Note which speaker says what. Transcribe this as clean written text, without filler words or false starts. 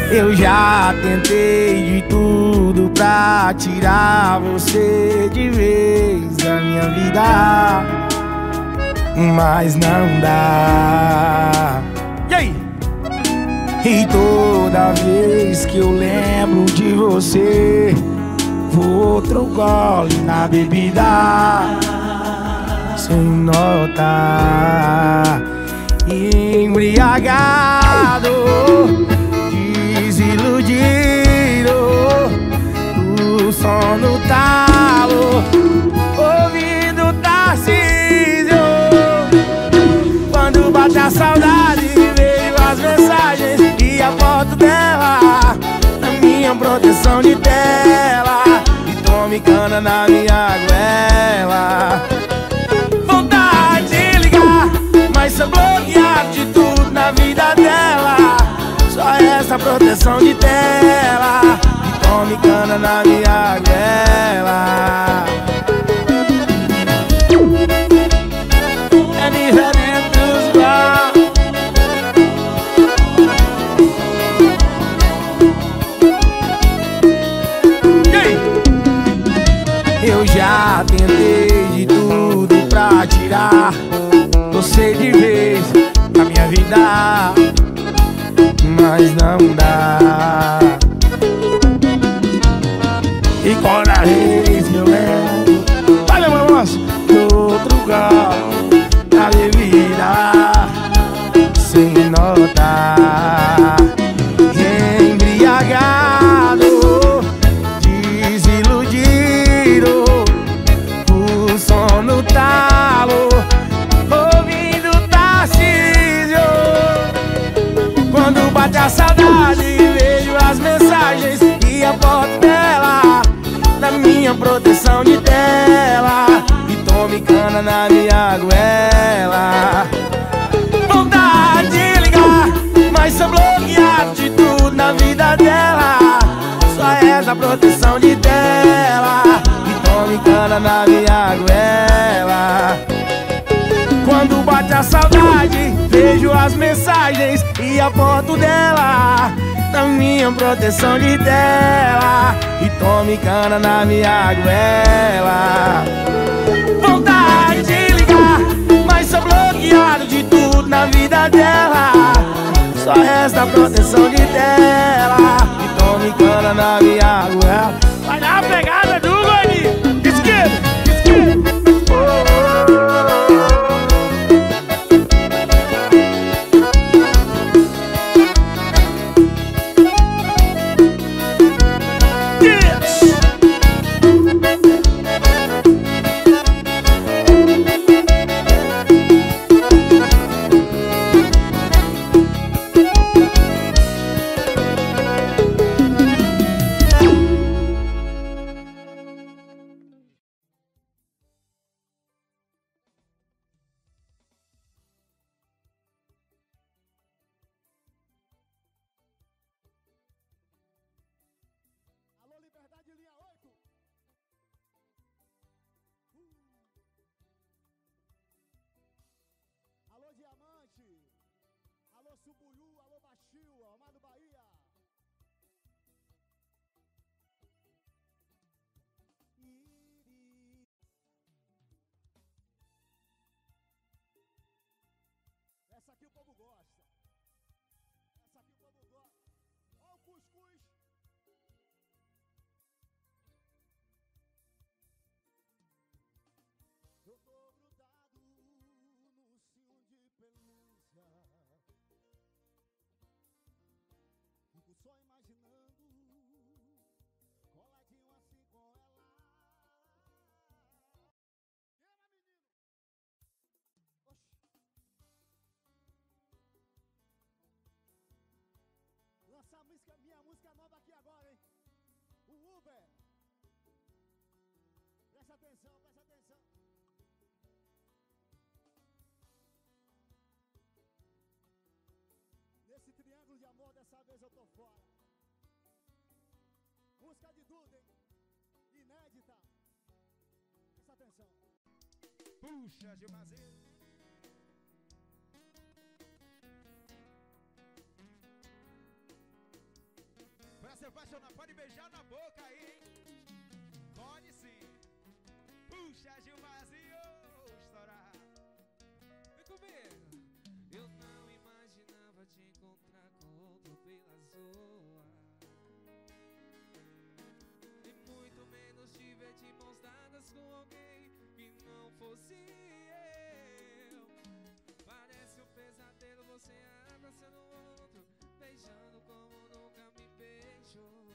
Speaker 1: Eu já tentei de tudo pra tirar você de vez da minha vida, mas não dá. E aí? E toda vez que eu lembro de você, vou outro gole na bebida, sem notar, embriagado, desiludido, o sono talo, ouvindo Tarcísio. Quando bate a saudade, vejo as mensagens e a foto dela na minha proteção de tela, e tome cana na minha goela. Vontade de ligar, mas sou bloqueado de tudo na vida dela. Só essa proteção de tela, e tome cana na minha goela. É diferente dos lá. Eu já tentei de tudo pra tirar você de vez da minha vida, mas não dá. E cada vez que eu lembro, vai meu moço, do outro galo da bebida, sem notar, embriagado, desiludido, o sono talo, ouvindo Tarcísio. Quando bate a saudade, vejo as mensagens e a foto dela na minha proteção de tela, e tome cana na minha goela. Vontade de ligar, mas sou bloqueado de tudo na vida dela. Só essa proteção de tela, e tome cana na minha goela. Quando bate a saudade, vejo as mensagens e a foto dela na minha proteção de tela, e tome cana na minha goela. Vontade de ligar, mas sou bloqueado de tudo na vida dela. Só resta a proteção de tela, e tome cana na minha goela. Vai dar a pegada do gordinho. Esquerda, esquerda.
Speaker 2: Liberdade, linha 8. Alô, Diamante. Alô, Subuiú. Alô, Baixio. Amado Bahia. Essa aqui o povo gosta. Essa aqui o povo gosta. Ó o cuscuz. Eu tô grudado no cio de pelúcia, fico só imaginando, coladinho assim com ela. Queima, menino! Oxi! Lança a música, minha música nova aqui agora, hein? O Uber! Presta atenção, presta atenção. Nesse triângulo de amor, dessa vez eu tô fora. Música de Duda, hein? Inédita. Presta atenção.
Speaker 3: Puxa, Gilmazeiro. se apaixonar, pode beijar na boca aí, hein? Pode sim. Puxa, Gilmarzinho, estourar.
Speaker 4: Vem comigo. Eu não imaginava te encontrar com outro pela zoa, e muito menos te ver de mãos dadas com alguém que não fosse eu. Parece um pesadelo, você abraçando o outro, beijando como nunca me beijou.